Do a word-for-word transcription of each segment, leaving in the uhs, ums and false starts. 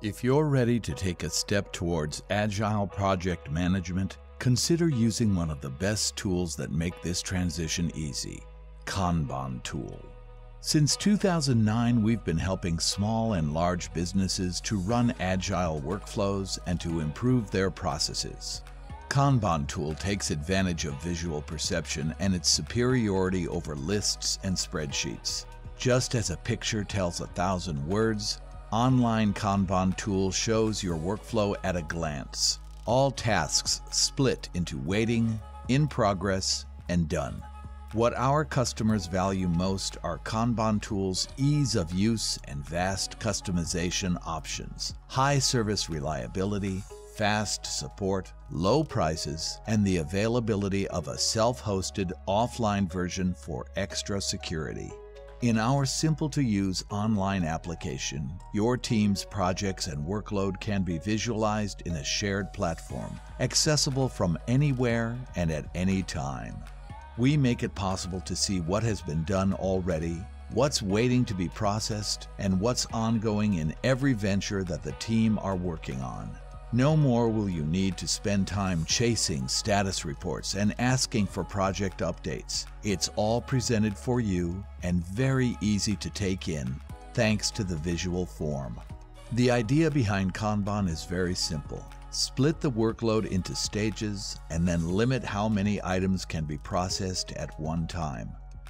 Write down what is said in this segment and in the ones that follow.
If you're ready to take a step towards agile project management, consider using one of the best tools that make this transition easy, Kanban Tool. Since two thousand nine, we've been helping small and large businesses to run agile workflows and to improve their processes. Kanban Tool takes advantage of visual perception and its superiority over lists and spreadsheets. Just as a picture tells a thousand words, Online Kanban Tool shows your workflow at a glance. All tasks split into waiting, in progress, and done. What our customers value most are Kanban Tool's ease of use and vast customization options, high service reliability, fast support, low prices, and the availability of a self-hosted offline version for extra security. In our simple-to-use online application, your team's projects and workload can be visualized in a shared platform, accessible from anywhere and at any time. We make it possible to see what has been done already, what's waiting to be processed, and what's ongoing in every venture that the team are working on. No more will you need to spend time chasing status reports and asking for project updates. It's all presented for you and very easy to take in, thanks to the visual form. The idea behind Kanban is very simple. Split the workload into stages and then limit how many items can be processed at one time.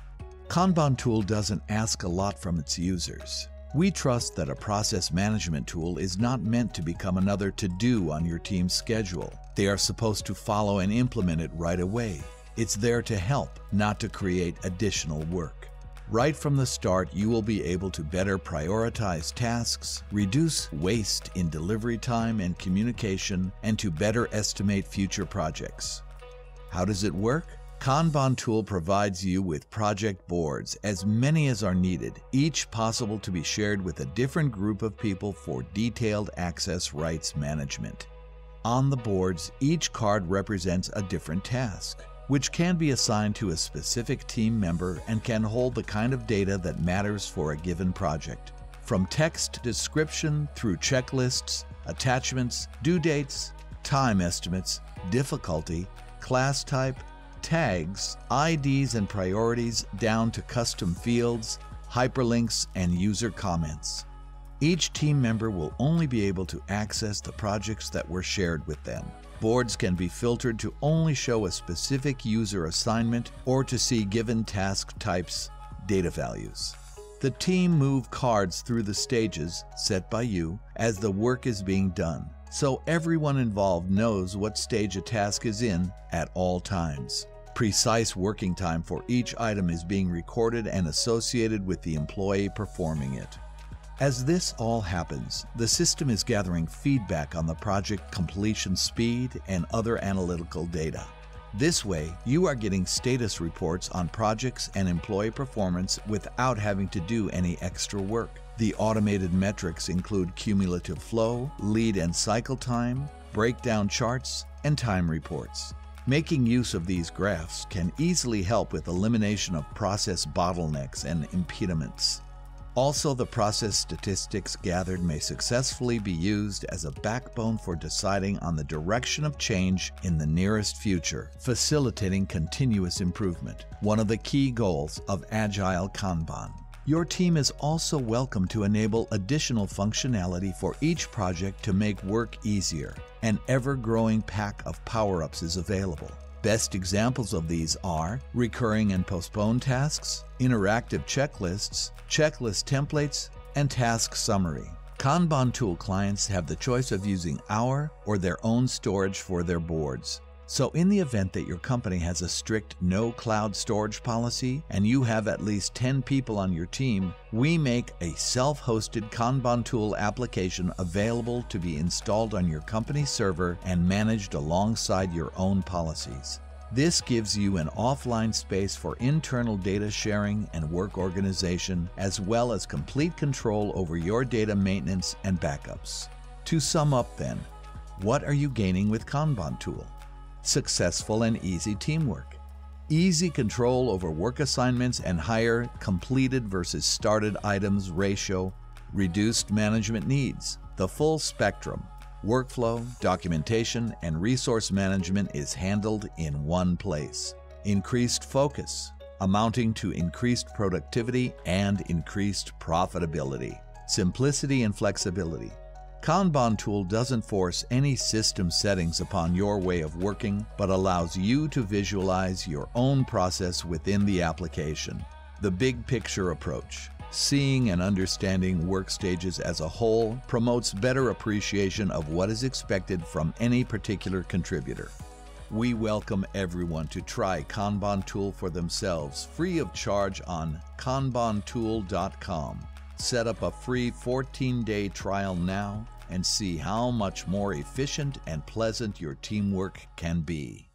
Kanban Tool doesn't ask a lot from its users. We trust that a process management tool is not meant to become another to-do on your team's schedule. They are supposed to follow and implement it right away. It's there to help, not to create additional work. Right from the start, you will be able to better prioritize tasks, reduce waste in delivery time and communication, and to better estimate future projects. How does it work? Kanban Tool provides you with project boards, as many as are needed, each possible to be shared with a different group of people for detailed access rights management. On the boards, each card represents a different task, which can be assigned to a specific team member and can hold the kind of data that matters for a given project. From text description through checklists, attachments, due dates, time estimates, difficulty, class type, tags, I Ds and priorities down to custom fields, hyperlinks, and user comments. Each team member will only be able to access the projects that were shared with them. Boards can be filtered to only show a specific user assignment or to see given task types, data values. The team move cards through the stages set by you as the work is being done, so everyone involved knows what stage a task is in at all times. Precise working time for each item is being recorded and associated with the employee performing it. As this all happens, the system is gathering feedback on the project completion speed and other analytical data. This way, you are getting status reports on projects and employee performance without having to do any extra work. The automated metrics include cumulative flow, lead and cycle time, breakdown charts, and time reports. Making use of these graphs can easily help with elimination of process bottlenecks and impediments. Also, the process statistics gathered may successfully be used as a backbone for deciding on the direction of change in the nearest future, facilitating continuous improvement, one of the key goals of Agile Kanban. Your team is also welcome to enable additional functionality for each project to make work easier. An ever-growing pack of power-ups is available. Best examples of these are recurring and postponed tasks, interactive checklists, checklist templates, and task summary. Kanban Tool clients have the choice of using our or their own storage for their boards. So in the event that your company has a strict no cloud storage policy and you have at least ten people on your team, we make a self-hosted Kanban Tool application available to be installed on your company server and managed alongside your own policies. This gives you an offline space for internal data sharing and work organization, as well as complete control over your data maintenance and backups. To sum up then, what are you gaining with Kanban Tool? Successful and easy teamwork, easy control over work assignments and higher completed versus started items ratio, reduced management needs, The full spectrum, workflow, documentation, and resource management is handled in one place. Increased focus, amounting to increased productivity and increased profitability. Simplicity and flexibility. Kanban Tool doesn't force any system settings upon your way of working, but allows you to visualize your own process within the application. The big picture approach. Seeing and understanding work stages as a whole promotes better appreciation of what is expected from any particular contributor. We welcome everyone to try Kanban Tool for themselves free of charge on kanban tool dot com. Set up a free fourteen day trial now and see how much more efficient and pleasant your teamwork can be.